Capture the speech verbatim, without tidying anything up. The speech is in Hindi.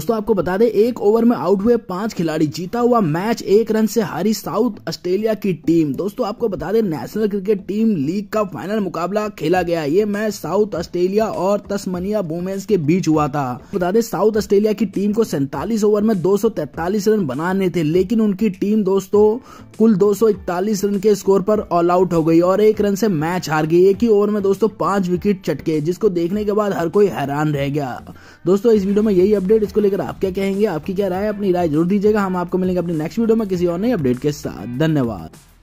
दोस्तों आपको बता दें एक ओवर में आउट हुए पांच खिलाड़ी, जीता हुआ मैच एक रन से हारी साउथ ऑस्ट्रेलिया की टीम। दोस्तों आपको बता दें नेशनल क्रिकेट टीम लीग का फाइनल मुकाबला खेला गया। ये मैच साउथ ऑस्ट्रेलिया और तस्मानिया वुमेन्स के बीच हुआ था। बता दें साउथ ऑस्ट्रेलिया की टीम को सैंतालीस ओवर में दो सौ तैंतालीस रन बनाने थे, लेकिन उनकी टीम दोस्तों कुल दो सौ इकतालीस रन के स्कोर पर ऑल आउट हो गई और एक रन से मैच हार गई। एक ही ओवर में दोस्तों पांच विकेट चटके, जिसको देखने के बाद हर कोई हैरान रह गया। दोस्तों इस वीडियो में यही अपडेट, इसको लेकर आप क्या कहेंगे, आपकी क्या राय है, अपनी राय जरूर दीजिएगा। हम आपको मिलेंगे अपनी नेक्स्ट वीडियो में किसी और नई अपडेट के साथ। धन्यवाद।